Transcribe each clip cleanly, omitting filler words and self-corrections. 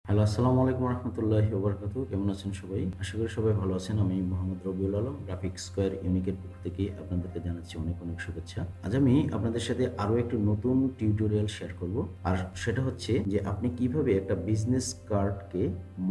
Hello, আসসালামু আলাইকুম রহমতুল্লাহি ওয়া বারাকাতুহু। কেমন আছেন সবাই? আশা করি সবাই ভালো আছেন। আমি মোহাম্মদ রবিউল আলম, গ্রাফিক স্কোয়ার ইউনিকের পক্ষ থেকে আপনাদেরকে জানাচ্ছি অনেক অনেক শুভেচ্ছা। আজ আমি আপনাদের সাথে আরো একটি নতুন টিউটোরিয়াল শেয়ার করব। আর সেটা হচ্ছে যে আপনি কিভাবে একটা বিজনেস কার্ডকে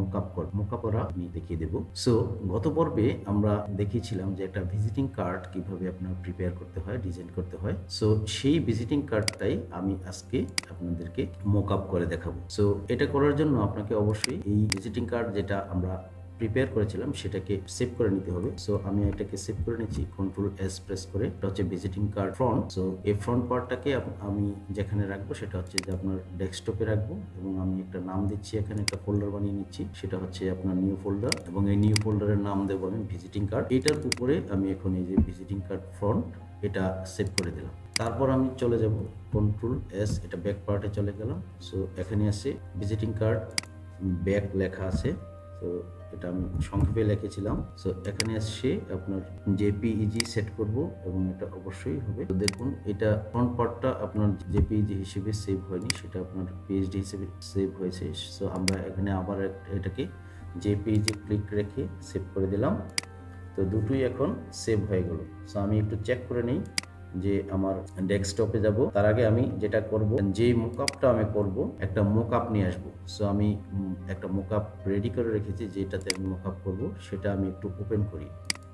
মোকআপ করা আমি দেখিয়ে দেব। সো গত পর্বে আমরা দেখিয়েছিলাম যে একটা ভিজিটিং কার্ড কিভাবে আপনার প্রিপেয়ার করতে হয়, ডিজাইন করতে হয়। সো সেই ভিজিটিং কার্ডটাই আমি আজকে আপনাদেরকে মোকআপ করে দেখাবো। সো এটা করার জন্য আপনাকে অবশ্যই এই ভিজিটিং কার্ড যেটা আমরা প্রিপেয়ার করেছিলাম সেটাকে সেভ করে নিতে হবে। সো আমি এটাকে সেভ করে নিচ্ছি কন্ট্রোল S প্রেস করে। এটা হচ্ছে ভিজিটিং কার্ড ফ্রন্ট। সো এই ফ্রন্ট পার্টটাকে আমি যেখানে রাখবো সেটা হচ্ছে যে আপনার ডেস্কটপে রাখবো, এবং আমি একটা নাম দিচ্ছি, এখানে একটা ফোল্ডার বানিয়ে নিচ্ছি, সেটা হচ্ছে আপনার নিউ ফোল্ডার, এবং এই নিউ ফোল্ডারের নাম দেবো আমি ভিজিটিং কার্ড। এটার উপরে আমি এখন এই যে ভিজিটিং কার্ড ফ্রন্ট এটা সেভ করে দিলাম। তারপর আমি চলে যাব কন্ট্রোল S, এটা ব্যাক পার্টে চলে গেলাম। সো এখানে আছে ভিজিটিং কার্ড ব্যাক লেখা আছে। তো এটা আমি সংক্ষেপে লিখেছিলাম। সো এখানে আসছে আপনার জেপিইজি সেট করব, এবং এটা অবশ্যই হবে। তো দেখুন, এটা ফ্রন্ট পার্টটা আপনার জেপিইজি হিসেবে সেভ হয়নি, সেটা আপনার পিএইচডি হিসেবে সেভ হয়েছে। সো আমরা এখানে আবার এটাকে জেপিইজি ক্লিক রেখে সেভ করে দিলাম। তো দুটোই এখন সেভ হয়ে গেল। সো আমি একটু চেক করে নিই যে আমার ডেস্কটপে যাব। তার আগে আমি যেটা করব, যে মোকআপটা আমি করব, একটা মোকআপ নিয়ে আসব। সো আমি একটা মোকআপ রেডি করে রেখেছি, যেটাতে আমি মোকআপ করব সেটা আমি একটু ওপেন করি।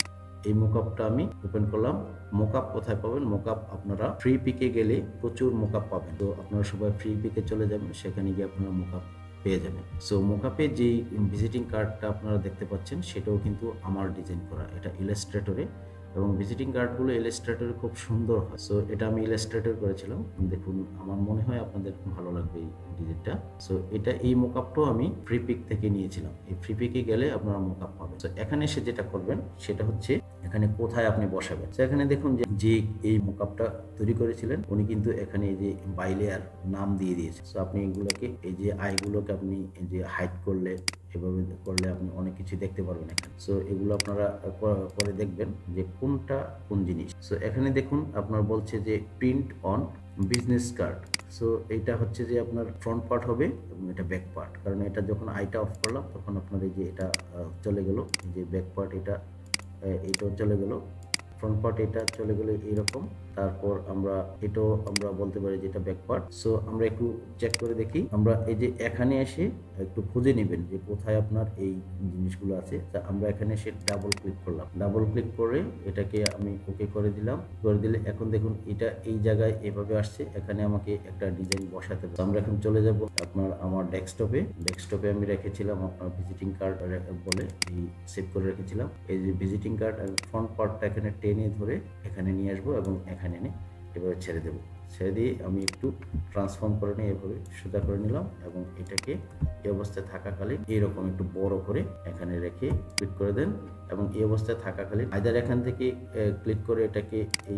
এই মোকআপটা আমি ওপেন করলাম। মোকআপ কোথায় পাবেন? মোকআপ আপনারা ফ্রি পিকে গেলে প্রচুর মোকআপ পাবেন। তো আপনারা সবাই ফ্রি পিকে চলে যাবেন, সেখানে গিয়ে আপনারা মোকআপ পেয়ে যাবেন। সো মোকআপে যে ভিজিটিং কার্ডটা আপনারা দেখতে পাচ্ছেন সেটাও কিন্তু আমার ডিজাইন করা, এটা ইলাস্ট্রেটরে, এবং ভিজিটিং কার্ডগুলো ইলাস্ট্রেটরে খুব সুন্দর হয়। সো এটা আমি ইলাস্ট্রেটর করেছিলাম। দেখুন, আমার মনে হয় আপনাদের ভালো লাগবে এই ডিজাইনটা। সো এই মোকআপটাও আমি ফ্রি পিক থেকে নিয়েছিলাম। এই ফ্রি পিকে গেলে আপনারা মোকআপ পাবেন। তো এখানে এসে যেটা করবেন সেটা হচ্ছে এখানে কোথায় আপনি বসাবেন। তো এখানে দেখুন যে এই মোকআপটা তৈরি করেছিলেন উনি কিন্তু এখানে এই যে বাইলেয়ার নাম দিয়ে দিয়েছে। সো আপনি এগুলোকে, এই যে আইগুলোকে আপনি এই যে হাইড করলে, এভাবে করলে আপনি অনেক কিছু দেখতে পারবেন এখানে। সো এগুলো আপনারা পরে দেখবেন যে কোনটা কোন জিনিস। সো এখানে দেখুন আপনার বলছে যে print on business card. So এইটা হচ্ছে যে আপনার ফ্রন্ট পার্ট হবে, এবং এটা ব্যাক পার্ট। কারণ এটা যখন আইটা অফ করলাম তখন আপনার এই যে এটা চলে গেল, যে ব্যাক পার্ট এটাও চলে গেল, ফ্রন্ট পার্ট এটা চলে গেল এইরকম। তারপর এটাও আমরা বলতে পারি যে এটা ব্যাক পার্ট। সো আমরা একটু চেক করে দেখি। আমরা এই যে এখানে এসে একটু খুঁজে নেবেন যে কোথায় আপনার এই জিনিসগুলো আছে। তা আমরা এখানে এসে ডাবল ক্লিক করলাম। ডাবল ক্লিক করে এটাকে আমি ওকে করে দিলাম। করে দিলে এখন দেখুন এটা এই জায়গায় এভাবে আসছে। এখানে আমাকে একটা ডিজাইন বসাতে হবে। আমরা এখন চলে যাব আমার ডেস্কটপে আমি রেখেছিলাম আপনার ভিজিটিং কার্ড বলে এই সেভ করে রেখেছিলাম। এই যে ভিজিটিং কার্ড আমি ফ্রন্ট পার্টটা এখানে টেনে ধরে এখানে নিয়ে আসবো, এবং এখানে এনে এভাবে ছেড়ে দেবো। ছেড়ে দিয়ে আমি একটু ট্রান্সফর্ম করে নিয়ে এভাবে সোজা করে নিলাম, এবং এটাকে এই অবস্থায় থাকাকালীন এইরকম একটু বড় করে এখানে রেখে ক্লিক করে দেন। এবং এই অবস্থায় থাকাকালীন আইদার এখান থেকে ক্লিক করে এটাকে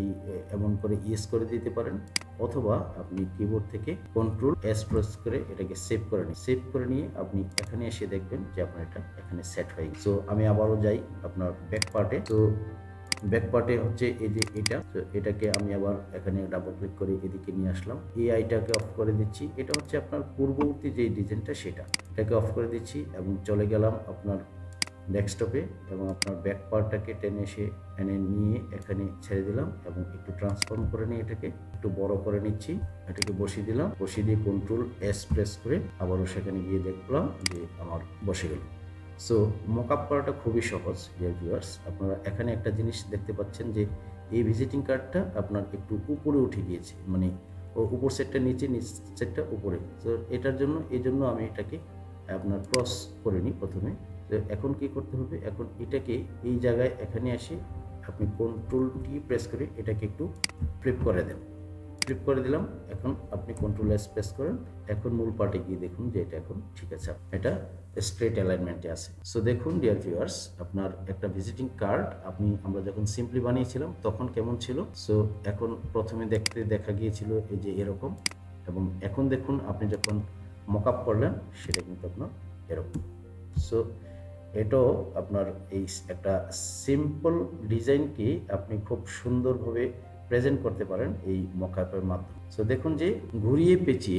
এমন করে ইয়েস করে দিতে পারেন, অথবা আপনি কিবোর্ড থেকে কন্ট্রোল S প্রেস করে এটাকে সেভ করে নিন। সেভ করে নিয়ে আপনি এখানে এসে দেখবেন যে আপনার এটা এখানে সেট হয়ে গেছে। সো আমি আবারও যাই আপনার ব্যাক পার্টে। তো ব্যাক পার্টে হচ্ছে এই যে এটা। তো এটাকে আমি আবার এখানে ডাবল ক্লিক করে এদিকে নিয়ে আসলাম। এই আইটাকে অফ করে দিচ্ছি। এটা হচ্ছে আপনার পূর্ববর্তী যে ডিজাইনটা এটাকে অফ করে দিচ্ছি, এবং চলে গেলাম আপনার ডেস্কটপে, এবং আপনার ব্যাক পার্টটাকে টেনে এনে নিয়ে এখানে ছেড়ে দিলাম, এবং একটু ট্রান্সফর্ম করে নিয়ে এটাকে একটু বড় করে নিচ্ছি। এটাকে বসিয়ে দিলাম। বসিয়ে দিয়ে কন্ট্রোল S প্রেস করে আবারও সেখানে গিয়ে দেখলাম যে আমার বসে গেল। সো মকআপ করাটা খুবই সহজ ডিয়ার ভিউয়ার্স। আপনারা এখানে একটা জিনিস দেখতে পাচ্ছেন যে এই ভিজিটিং কার্ডটা আপনার একটু উপরে উঠে গিয়েছে, মানে উপর সেটটা নিচে, নিচ সেটটা উপরে। তো এই জন্য আমি এটাকে আপনার ক্রস করে নিই প্রথমে। তো এখন কি করতে হবে, এখন এটাকে এই জায়গায় এখানে আসে আপনি কন্ট্রোল T প্রেস করে এটাকে একটু ফ্লিপ করে দেন। ফ্লিপ করে দিলাম। এখন আপনি কন্ট্রোল S প্রেস করেন। এখন মূল পার্টে গিয়ে দেখুন যে এটা এখন ঠিক আছে, এটা স্ট্রেট অ্যালাইনমেন্টে আছে। সো দেখুন ডিয়ার ভিউয়ার্স, আপনার একটা ভিজিটিং কার্ড আমরা যখন সিম্পলি বানিয়েছিলাম তখন কেমন ছিল। সো এখন প্রথমে দেখা গিয়েছিল এই যে এরকম, এবং এখন দেখুন আপনি যখন মকআপ করলেন সেটা কিন্তু আপনার এরকম। সো এটাও আপনার এই একটা সিম্পল ডিজাইনকে আপনি খুব সুন্দরভাবে প্রেজেন্ট করতে পারেন এই মকআপের মাধ্যমে। সো দেখুন যে ঘুরিয়ে পেঁচিয়ে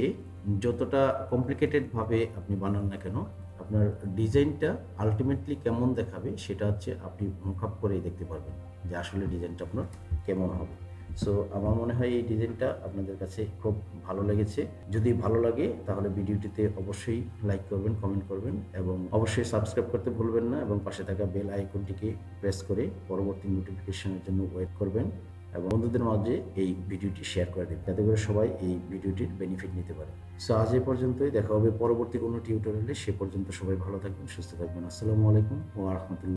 যতটা কমপ্লিকেটেডভাবে আপনি বানান না কেন, আপনার ডিজাইনটা আলটিমেটলি কেমন দেখাবে সেটা হচ্ছে আপনি মুখআপ করেই দেখতে পারবেন যে আসলে ডিজাইনটা আপনার কেমন হবে। সো আমার মনে হয় এই ডিজাইনটা আপনাদের কাছে খুব ভালো লেগেছে। যদি ভালো লাগে তাহলে ভিডিওটিতে অবশ্যই লাইক করবেন, কমেন্ট করবেন এবং অবশ্যই সাবস্ক্রাইব করতে ভুলবেন না এবং পাশে থাকা বেল আইকনটিকে প্রেস করে পরবর্তী নোটিফিকেশনের জন্য ওয়েট করবেন এবং বন্ধুদের মাঝে এই ভিডিওটি শেয়ার করে দেবেন যাতে করে সবাই এই ভিডিওটির বেনিফিট নিতে পারে। সো আজ এই পর্যন্তই, দেখা হবে পরবর্তী কোনো টিউটোরিয়ালে। সে পর্যন্ত সবাই ভালো থাকবেন, সুস্থ থাকবেন। আসসালামু আলাইকুম ওয়া রাহমাতুল্লাহ।